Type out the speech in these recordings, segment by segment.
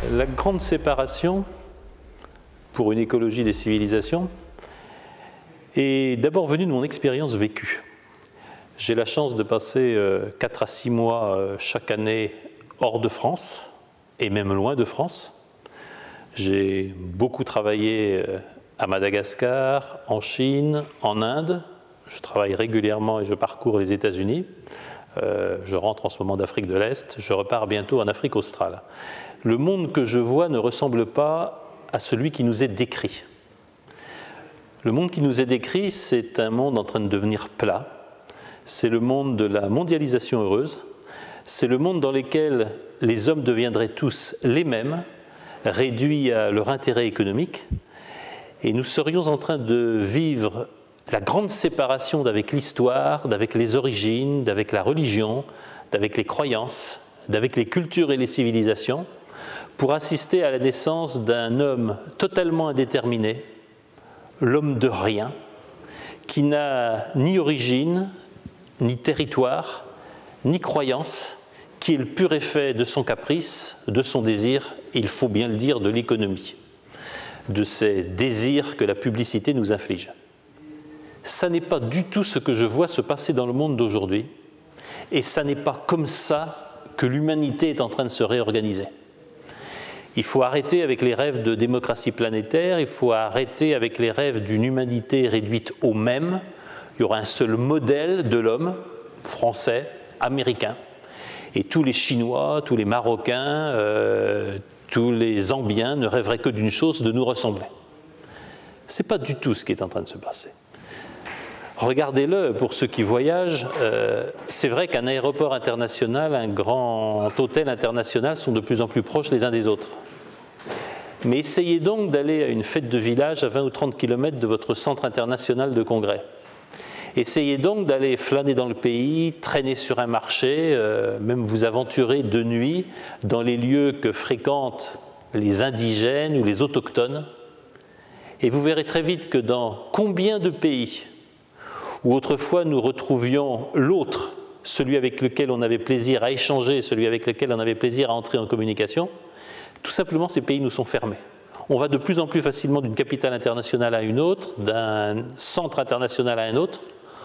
La grande séparation pour une écologie des civilisations est d'abord venue de mon expérience vécue. J'ai la chance de passer 4 à 6 mois chaque année hors de France, et même loin de France. J'ai beaucoup travaillé à Madagascar, en Chine, en Inde. Je travaille régulièrement et je parcours les États-Unis. Je rentre en ce moment d'Afrique de l'Est. Je repars bientôt en Afrique australe. Le monde que je vois ne ressemble pas à celui qui nous est décrit. Le monde qui nous est décrit, c'est un monde en train de devenir plat. C'est le monde de la mondialisation heureuse. C'est le monde dans lequel les hommes deviendraient tous les mêmes, réduits à leur intérêt économique. Et nous serions en train de vivre la grande séparation d'avec l'histoire, d'avec les origines, d'avec la religion, d'avec les croyances, d'avec les cultures et les civilisations, pour assister à la naissance d'un homme totalement indéterminé, l'homme de rien, qui n'a ni origine, ni territoire, ni croyance, qui est le pur effet de son caprice, de son désir, et il faut bien le dire, de l'économie, de ces désirs que la publicité nous inflige. Ça n'est pas du tout ce que je vois se passer dans le monde d'aujourd'hui, et ça n'est pas comme ça que l'humanité est en train de se réorganiser. Il faut arrêter avec les rêves de démocratie planétaire, il faut arrêter avec les rêves d'une humanité réduite au même. Il y aura un seul modèle de l'homme, français, américain, et tous les Chinois, tous les Marocains, tous les Zambiens ne rêveraient que d'une chose, de nous ressembler. Ce n'est pas du tout ce qui est en train de se passer. Regardez-le, pour ceux qui voyagent, c'est vrai qu'un aéroport international, un grand hôtel international sont de plus en plus proches les uns des autres. Mais essayez donc d'aller à une fête de village à 20 ou 30 km de votre centre international de congrès. Essayez donc d'aller flâner dans le pays, traîner sur un marché, même vous aventurer de nuit dans les lieux que fréquentent les indigènes ou les autochtones. Et vous verrez très vite que dans combien de pays où autrefois nous retrouvions l'autre, celui avec lequel on avait plaisir à échanger, celui avec lequel on avait plaisir à entrer en communication, tout simplement ces pays nous sont fermés. On va de plus en plus facilement d'une capitale internationale à une autre, d'un centre international à un autre.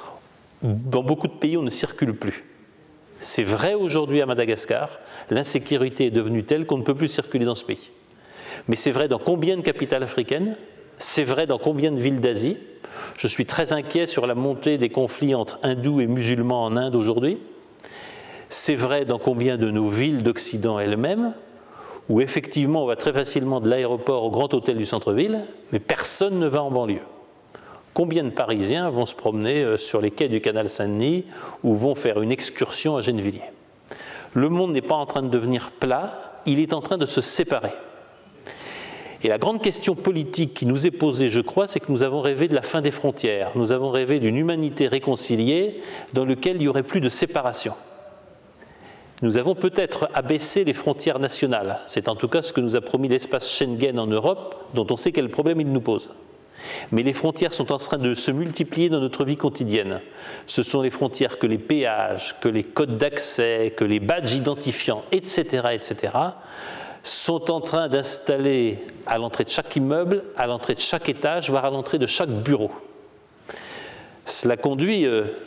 Dans beaucoup de pays, on ne circule plus. C'est vrai aujourd'hui à Madagascar, l'insécurité est devenue telle qu'on ne peut plus circuler dans ce pays. Mais c'est vrai dans combien de capitales africaines? C'est vrai dans combien de villes d'Asie? Je suis très inquiet sur la montée des conflits entre hindous et musulmans en Inde aujourd'hui. C'est vrai dans combien de nos villes d'Occident elles-mêmes, où effectivement on va très facilement de l'aéroport au grand hôtel du centre-ville, mais personne ne va en banlieue. Combien de Parisiens vont se promener sur les quais du canal Saint-Denis ou vont faire une excursion à Gennevilliers? Le monde n'est pas en train de devenir plat, il est en train de se séparer. Et la grande question politique qui nous est posée, je crois, c'est que nous avons rêvé de la fin des frontières. Nous avons rêvé d'une humanité réconciliée dans laquelle il n'y aurait plus de séparation. Nous avons peut-être abaissé les frontières nationales. C'est en tout cas ce que nous a promis l'espace Schengen en Europe, dont on sait quel problème il nous pose. Mais les frontières sont en train de se multiplier dans notre vie quotidienne. Ce sont les frontières que les péages, que les codes d'accès, que les badges identifiants, etc., etc., sont en train d'installer à l'entrée de chaque immeuble, à l'entrée de chaque étage, voire à l'entrée de chaque bureau. Cela conduit,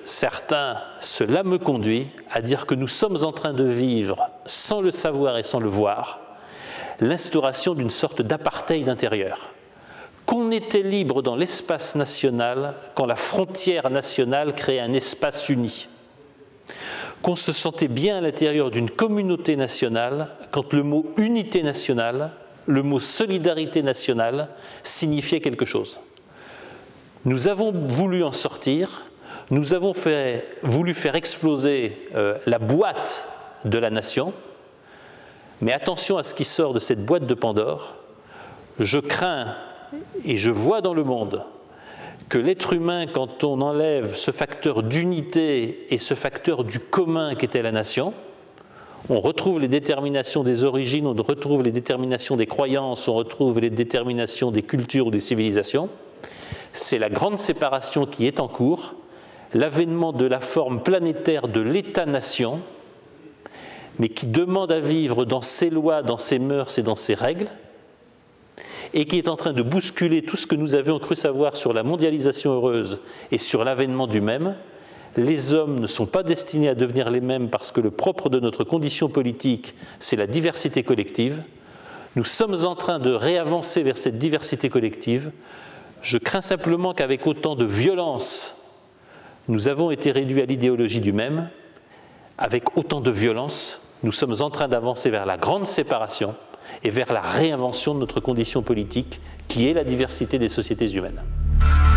cela me conduit à dire que nous sommes en train de vivre, sans le savoir et sans le voir, l'instauration d'une sorte d'apartheid intérieur. Qu'on était libre dans l'espace national quand la frontière nationale créait un espace uni. Qu'on se sentait bien à l'intérieur d'une communauté nationale quand le mot unité nationale, le mot solidarité nationale signifiait quelque chose. Nous avons voulu en sortir, nous avons voulu faire exploser la boîte de la nation, mais attention à ce qui sort de cette boîte de Pandore. Je crains et je vois dans le monde que l'être humain, quand on enlève ce facteur d'unité et ce facteur du commun qu'était la nation, on retrouve les déterminations des origines, on retrouve les déterminations des croyances, on retrouve les déterminations des cultures ou des civilisations. C'est la grande séparation qui est en cours, l'avènement de la forme planétaire de l'État-nation, mais qui demande à vivre dans ses lois, dans ses mœurs et dans ses règles, et qui est en train de bousculer tout ce que nous avions cru savoir sur la mondialisation heureuse et sur l'avènement du même. Les hommes ne sont pas destinés à devenir les mêmes parce que le propre de notre condition politique, c'est la diversité collective. Nous sommes en train de réavancer vers cette diversité collective. Je crains simplement qu'avec autant de violence, nous avons été réduits à l'idéologie du même. Avec autant de violence, nous sommes en train d'avancer vers la grande séparation et vers la réinvention de notre condition politique, qui est la diversité des sociétés humaines.